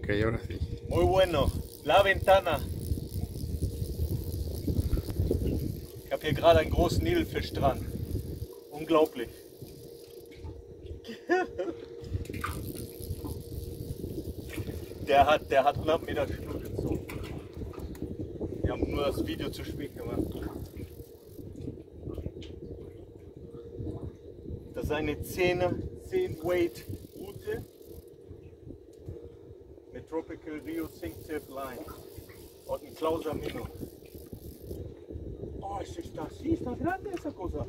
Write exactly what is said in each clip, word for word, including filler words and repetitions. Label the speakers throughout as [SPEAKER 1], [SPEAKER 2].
[SPEAKER 1] Ok, ahora sí.
[SPEAKER 2] Muy bueno. La Ventana. Ich habe hier gerade einen großen Nilfisch dran. Unglaublich. Der hat, der hat hundert Meter Schnur gezogen. Wir haben nur das Video zu spät gemacht. Das ist eine zehn Weight Route mit Tropical Rio Synctive Line und ein Klauser Minno. Oh, es está así, está grande esa cosa.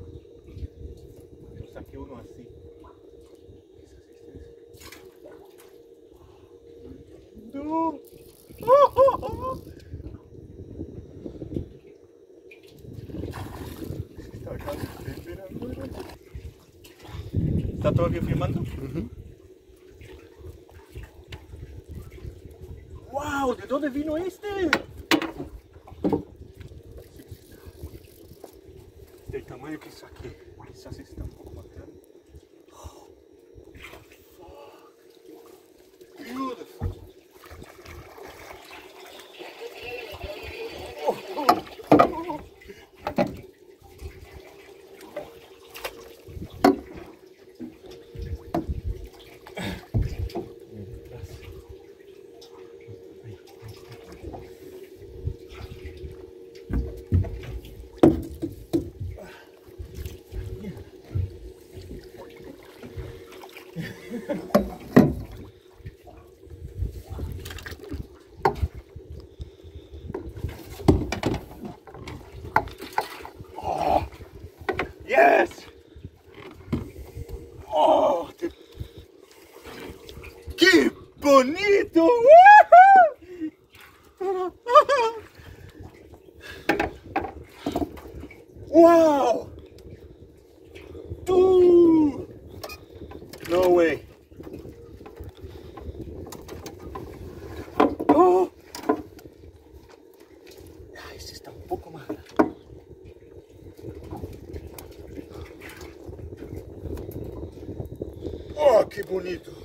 [SPEAKER 2] Yo saqué uno así. No. ¿Está todavía filmando? Uh-huh. ¡Wow! ¿De dónde vino este? Del tamaño que saqué. Quizás está un poco más grande. Oh, fuck. Beautiful. Oh, oh, oh. Oh, yes! Oh, ¡qué bonito! ¡Wow! ¡Tú! No way. ¡Oh! Ay, este está un poco más grande. ¡Oh, qué bonito!